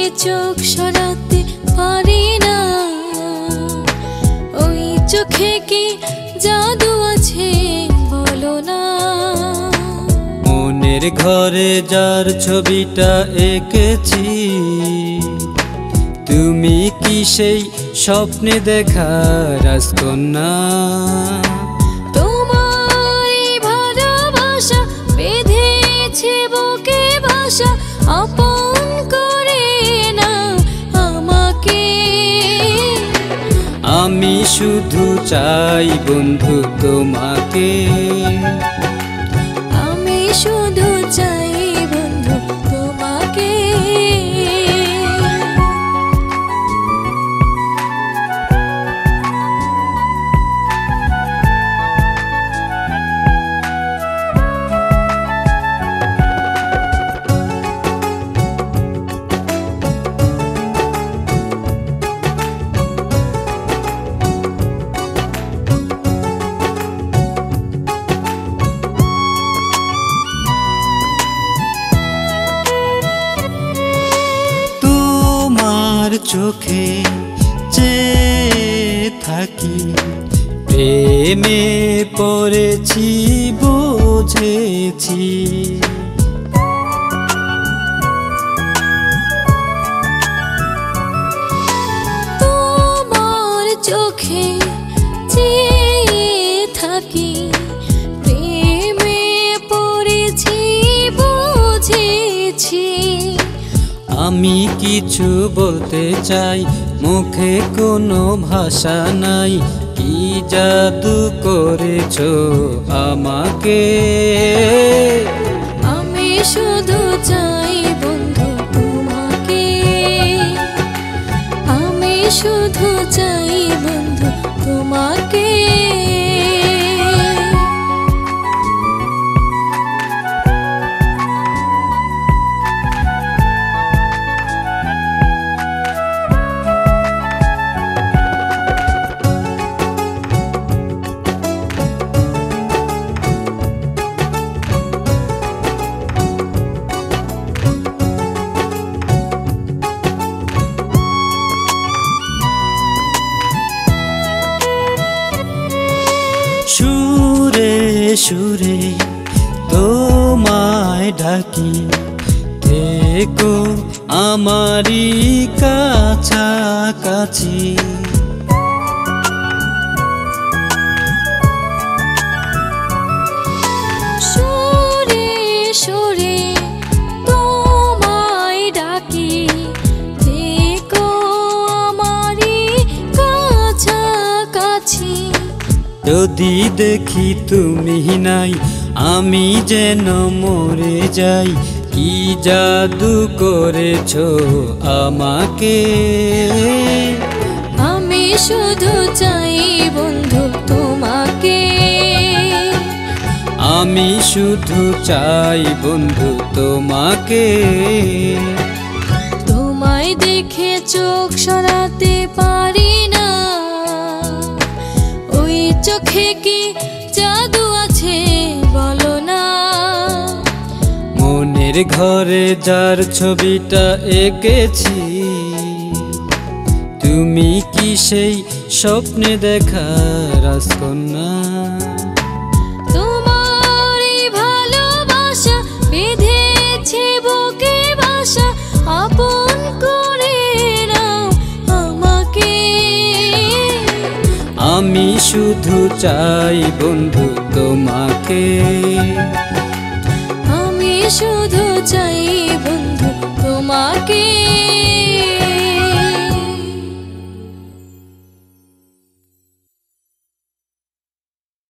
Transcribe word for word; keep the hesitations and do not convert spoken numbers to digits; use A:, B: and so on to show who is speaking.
A: চোখ সরাতে পারি না। ওই চোখে কি জাদু আছে বলো না।
B: মনের ঘরে যার ছবিটা এঁকেছি, তুমি কি সেই স্বপ্নে দেখা রাজকন্যা?
A: তোমার ভালোবাসা বেঁধেছে বুকে বাসা, আপন করে না আমাকে।
B: আমি শুধু চাই বন্ধু তোমাকে,
A: আমি শুধু চাই বন্ধু তোমাকে।
B: চোখে চেয়ে থাকি, প্রেমে পড়েছি বুঝেছি।
A: তোমার চোখে চেয়ে থাকি, প্রেমে পড়েছি বুঝেছি।
B: আমি কিছু বলতে চাই, মুখে কোনো ভাষা নাই। কি জাদু করেছো আমাকে।
A: আমি শুধু চাই বন্ধু তোমাকে, আমি শুধু চাই বন্ধু তোমাকে।
B: সুরে সুরে তোমায় ডাকি, থেকো আমারই কাছাকাছি।
A: সুরে সুরে তোমায় ডাকি, থেকো আমারই কাছাকাছি।
B: যদি দেখি তুমি নাই, আমি যেন মরে যাই। কি জাদু করেছো আমাকে।
A: আমি শুধু চাই বন্ধু তোমাকে,
B: আমি শুধু চাই বন্ধু তোমাকে।
A: তোমায় দেখে চোখ সরাতে পারি না। ওই চোখে কি জাদু আছে বলো না।
B: মনের ঘরে যার ছবিটা এঁকেছি, তুমি কি সেই স্বপ্নে দেখা রাজকন্যা?
A: তোমার ভালোবাসা বেঁধেছে বুকে বাসা, আপন করে নাও আমাকে।
B: আমি শুধু চাই বন্ধু তোমাকে,
A: আমি শুধু চাই বন্ধু তোমাকে।